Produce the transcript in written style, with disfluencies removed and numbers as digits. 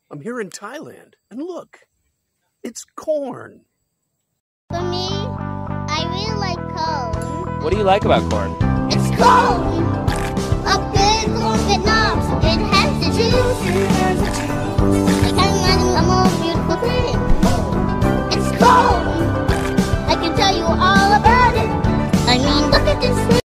I'm here in Thailand, and look, it's corn. For me, I really like corn. What do you like about corn? It's corn! A big corn that knobs. It has the juice. It has